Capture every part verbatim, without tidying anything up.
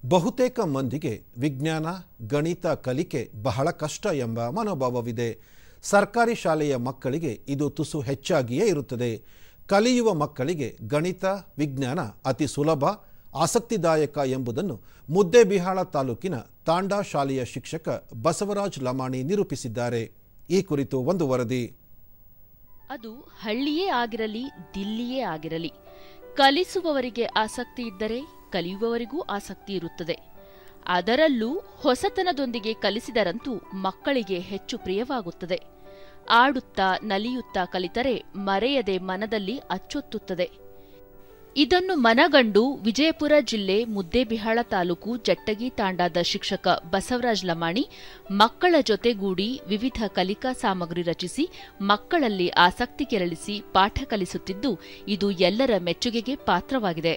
ಬಹುತೇಕ ಮಂದಿಗೆ ವಿಜ್ಞಾನ ಗಣಿತ ಕಲಿಕೆ ಬಹಳ ಕಷ್ಟ ಎಂಬ ಮನೋಭಾವವಿದೆ. ಸರ್ಕಾರಿ ಶಾಲೆಯ ಮಕ್ಕಳಿಗೆ ಇದು ತುಸು ಹೆಚ್ಚಾಗಿಯೇ ಇರುತ್ತದೆ. ಕಲಿಯುವ ಮಕ್ಕಳಿಗೆ ಗಣಿತ ವಿಜ್ಞಾನ ಅತಿ ಸುಲಭ ಆಸಕ್ತಿದಾಯಕ ಎಂಬುದನ್ನು ಮುದ್ದೇಬಿಹಾಳ ತಾಲೂಕಿನ ತಾಂಡಾ ಶಾಲೆಯ ಶಿಕ್ಷಕ ಬಸವರಾಜ್ ಲಮಾಣಿ ನಿರೂಪಿಸಿದ್ದಾರೆ. ಈ ಕುರಿತು ಒಂದು ವರದಿ. ಅದು ಹಳ್ಳಿಯೇ ಆಗಿರಲಿ ದಿಲ್ಲಿಯೇ ಆಗಿರಲಿ, ಕಲಿಸುವವರಿಗೆ ಆಸಕ್ತಿ ಇದ್ದರೆ ಕಲಿಯುವವರಿಗೂ ಆಸಕ್ತಿ ಇರುತ್ತದೆ. ಅದರಲ್ಲೂ ಹೊಸತನದೊಂದಿಗೆ ಕಲಿಸಿದರಂತೂ ಮಕ್ಕಳಿಗೆ ಹೆಚ್ಚು ಪ್ರಿಯವಾಗುತ್ತದೆ. ಆಡುತ್ತಾ ನಲಿಯುತ್ತಾ ಕಲಿತರೆ ಮರೆಯದೆ ಮನದಲ್ಲಿ ಅಚ್ಚೊತ್ತುತ್ತದೆ. ಇದನ್ನು ಮನಗಂಡು ವಿಜಯಪುರ ಜಿಲ್ಲೆ ಮುದ್ದೇಬಿಹಾಳ ತಾಲೂಕು ಜಟ್ಟಗಿ ತಾಂಡಾದ ಶಿಕ್ಷಕ ಬಸವರಾಜ್ ಲಮಾಣಿ ಮಕ್ಕಳ ಜೊತೆಗೂಡಿ ವಿವಿಧ ಕಲಿಕಾ ಸಾಮಗ್ರಿ ರಚಿಸಿ ಮಕ್ಕಳಲ್ಲಿ ಆಸಕ್ತಿ ಕೆರಳಿಸಿ ಪಾಠ ಕಲಿಸುತ್ತಿದ್ದು ಇದು ಎಲ್ಲರ ಮೆಚ್ಚುಗೆಗೆ ಪಾತ್ರವಾಗಿದೆ.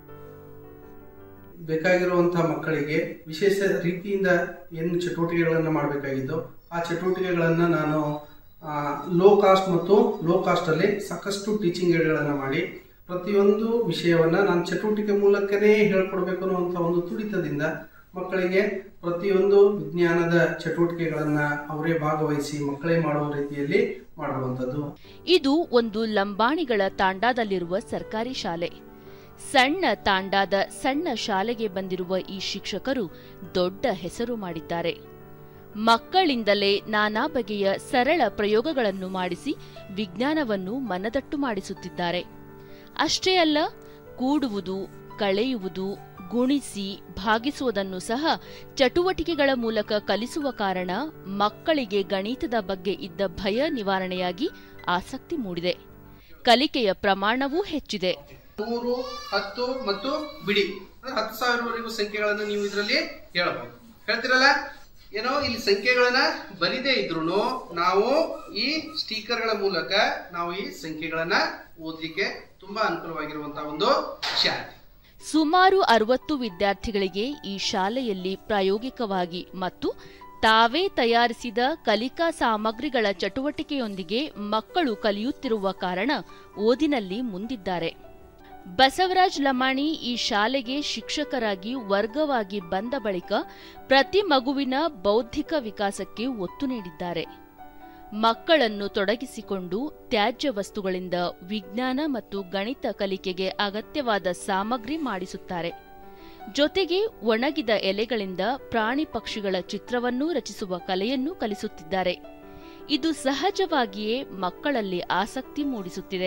ಬೇಕಾಗಿರುವಂತಹ ಮಕ್ಕಳಿಗೆ ವಿಶೇಷ ರೀತಿಯಿಂದ ಏನು ಚಟುವಟಿಕೆಗಳನ್ನು ಮಾಡಬೇಕಾಗಿದ್ದು ಆ ಚಟುವಟಿಕೆಗಳನ್ನು ನಾನು ಲೋ ಕಾಸ್ಟ್ ಮತ್ತು ಲೋ ಕಾಸ್ಟ್ ಅಲ್ಲಿ ಸಾಕಷ್ಟು ಟೀಚಿಂಗ್ ಏಡ್ಗಳನ್ನು ಮಾಡಿ ಪ್ರತಿಯೊಂದು ವಿಷಯವನ್ನ ನಾನು ಚಟುವಟಿಕೆ ಮೂಲಕನೇ ಹೇಳ್ಕೊಡ್ಬೇಕು ಅನ್ನುವಂಥ ಒಂದು ತುಡಿತದಿಂದ ಮಕ್ಕಳಿಗೆ ಪ್ರತಿಯೊಂದು ವಿಜ್ಞಾನದ ಚಟುವಟಿಕೆಗಳನ್ನ ಅವರೇ ಭಾಗವಹಿಸಿ ಮಕ್ಕಳೇ ಮಾಡುವ ರೀತಿಯಲ್ಲಿ ಮಾಡುವಂಥದ್ದು. ಇದು ಒಂದು ಲಂಬಾಣಿಗಳ ತಾಂಡಾದಲ್ಲಿರುವ ಸರ್ಕಾರಿ ಶಾಲೆ. ಸಣ್ಣ ತಾಂಡಾದ ಸಣ್ಣ ಶಾಲೆಗೆ ಬಂದಿರುವ ಈ ಶಿಕ್ಷಕರು ದೊಡ್ಡ ಹೆಸರು ಮಾಡಿದ್ದಾರೆ. ಮಕ್ಕಳಿಂದಲೇ ನಾನಾ ಬಗೆಯ ಸರಳ ಪ್ರಯೋಗಗಳನ್ನು ಮಾಡಿಸಿ ವಿಜ್ಞಾನವನ್ನು ಮನದಟ್ಟು ಮಾಡಿಸುತ್ತಿದ್ದಾರೆ. ಅಷ್ಟೇ ಅಲ್ಲ, ಕೂಡುವುದು, ಕಳೆಯುವುದು, ಗುಣಿಸಿ ಭಾಗಿಸುವುದನ್ನು ಸಹ ಚಟುವಟಿಕೆಗಳ ಮೂಲಕ ಕಲಿಸುವ ಕಾರಣ ಮಕ್ಕಳಿಗೆ ಗಣಿತದ ಬಗ್ಗೆ ಇದ್ದ ಭಯ ನಿವಾರಣೆಯಾಗಿ ಆಸಕ್ತಿ ಮೂಡಿದೆ. ಕಲಿಕೆಯ ಪ್ರಮಾಣವೂ ಹೆಚ್ಚಿದೆ. ನೂರು, ಹತ್ತು ಮತ್ತು ಬಿಡಿ ಹತ್ತು ಸಾವಿರವರೆಗೂ ಸಂಖ್ಯೆಗಳನ್ನು ನೀವು ಇದರಲ್ಲಿ ಹೇಳಬಹುದು. ಹೇಳ್ತಿರಲ್ಲ, ಏನೋ ಇಲ್ಲಿ ಸಂಖ್ಯೆಗಳನ್ನ ಬರಿದೇ ಇದ್ರು ನಾವು ಈ ಸ್ಟಿಕರ್ಗಳ ಮೂಲಕ ನಾವು ಈ ಸಂಖ್ಯೆಗಳನ್ನ ಓದಲಿಕ್ಕೆ ತುಂಬಾ ಅನುಕೂಲವಾಗಿರುವಂತಹ ಒಂದು ಶಾಲೆ. ಸುಮಾರು ಅರವತ್ತು ವಿದ್ಯಾರ್ಥಿಗಳಿಗೆ ಈ ಶಾಲೆಯಲ್ಲಿ ಪ್ರಾಯೋಗಿಕವಾಗಿ ಮತ್ತು ತಾವೇ ತಯಾರಿಸಿದ ಕಲಿಕಾ ಸಾಮಗ್ರಿಗಳ ಚಟುವಟಿಕೆಯೊಂದಿಗೆ ಮಕ್ಕಳು ಕಲಿಯುತ್ತಿರುವ ಕಾರಣ ಓದಿನಲ್ಲಿ ಮುಂದಿದ್ದಾರೆ. ಬಸವರಾಜ್ ಲಮಾಣಿ ಈ ಶಾಲೆಗೆ ಶಿಕ್ಷಕರಾಗಿ ವರ್ಗವಾಗಿ ಬಂದ ಬಳಿಕ ಪ್ರತಿ ಮಗುವಿನ ಬೌದ್ಧಿಕ ವಿಕಾಸಕ್ಕೆ ಒತ್ತು ನೀಡಿದ್ದಾರೆ. ಮಕ್ಕಳನ್ನು ತೊಡಗಿಸಿಕೊಂಡು ತ್ಯಾಜ್ಯ ವಸ್ತುಗಳಿಂದ ವಿಜ್ಞಾನ ಮತ್ತು ಗಣಿತ ಕಲಿಕೆಗೆ ಅಗತ್ಯವಾದ ಸಾಮಗ್ರಿ ಮಾಡಿಸುತ್ತಾರೆ. ಜೊತೆಗೆ ಒಣಗಿದ ಎಲೆಗಳಿಂದ ಪ್ರಾಣಿ ಪಕ್ಷಿಗಳ ಚಿತ್ರವನ್ನೂ ರಚಿಸುವ ಕಲೆಯನ್ನು ಕಲಿಸುತ್ತಿದ್ದಾರೆ. ಇದು ಸಹಜವಾಗಿಯೇ ಮಕ್ಕಳಲ್ಲಿ ಆಸಕ್ತಿ ಮೂಡಿಸುತ್ತಿದೆ.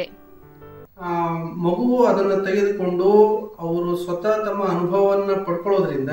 ಮಗುವು ಅದನ್ನು ತೆಗೆದುಕೊಂಡು ಅವರು ಸ್ವತಃ ತಮ್ಮ ಅನುಭವವನ್ನು ಪಡ್ಕೊಳ್ಳೋದ್ರಿಂದ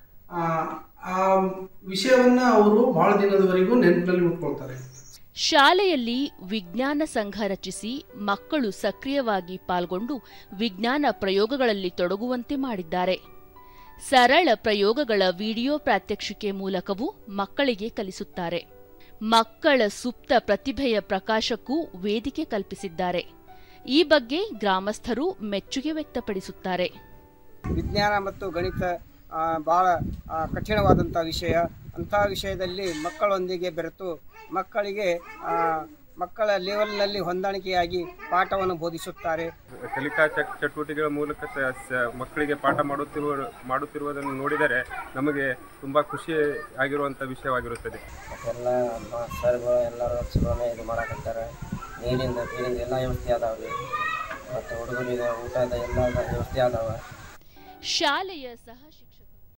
ಆ ವಿಷಯವನ್ನ ಅವರು ಬಹಳ ದಿನದವರೆಗೂ ನೆನಪಿನಲ್ಲಿ ಉಟ್ಕೊಳ್ತಾರೆ. ಶಾಲೆಯಲ್ಲಿ ವಿಜ್ಞಾನ ಸಂಘ ರಚಿಸಿ ಮಕ್ಕಳು ಸಕ್ರಿಯವಾಗಿ ಪಾಲ್ಗೊಂಡು ವಿಜ್ಞಾನ ಪ್ರಯೋಗಗಳಲ್ಲಿ ತೊಡಗುವಂತೆ ಮಾಡಿದ್ದಾರೆ. ಸರಳ ಪ್ರಯೋಗಗಳ ವಿಡಿಯೋ ಪ್ರಾತ್ಯಕ್ಷಿಕೆ ಮೂಲಕವೂ ಮಕ್ಕಳಿಗೆ ಕಲಿಸುತ್ತಾರೆ. ಮಕ್ಕಳ ಸುಪ್ತ ಪ್ರತಿಭೆಯ ಪ್ರಕಾಶಕ್ಕೂ ವೇದಿಕೆ ಕಲ್ಪಿಸಿದ್ದಾರೆ. ಈ ಬಗ್ಗೆ ಗ್ರಾಮಸ್ಥರು ಮೆಚ್ಚುಗೆ ವ್ಯಕ್ತಪಡಿಸುತ್ತಾರೆ. ವಿಜ್ಞಾನ ಮತ್ತು ಗಣಿತ ಬಹಳ ಕಠಿಣವಾದಂಥ ವಿಷಯ. ಅಂತಹ ವಿಷಯದಲ್ಲಿ ಮಕ್ಕಳೊಂದಿಗೆ ಬೆರೆತು ಮಕ್ಕಳಿಗೆ ಮಕ್ಕಳ ಲೆವೆಲ್ನಲ್ಲಿ ಹೊಂದಾಣಿಕೆಯಾಗಿ ಪಾಠವನ್ನು ಬೋಧಿಸುತ್ತಾರೆ. ಕಲಿಕಾ ಚಟುವಟಿಕೆಗಳ ಮೂಲಕ ಮಕ್ಕಳಿಗೆ ಪಾಠ ಮಾಡುತ್ತಿರುವ ಮಾಡುತ್ತಿರುವುದನ್ನು ನೋಡಿದರೆ ನಮಗೆ ತುಂಬ ಖುಷಿ ಆಗಿರುವಂಥ ವಿಷಯವಾಗಿರುತ್ತದೆ. ಎಲ್ಲ ಸರ್ಗಳು ಎಲ್ಲರೂ ಚಲೋನೇ ಇದು ಮಾಡಕತ್ತಾರೆ. ನೀರಿಂದ ನೀರಿಂದ ಎಲ್ಲ ವ್ಯವಸ್ಥೆ ಅದಾವೆ ಮತ್ತು ಹುಡುಗರಿಗೆ ಊಟದ ಎಲ್ಲ ವ್ಯವಸ್ಥೆ ಅದಾವ. ಶಾಲೆಯ ಸಹ ಶಿಕ್ಷಕ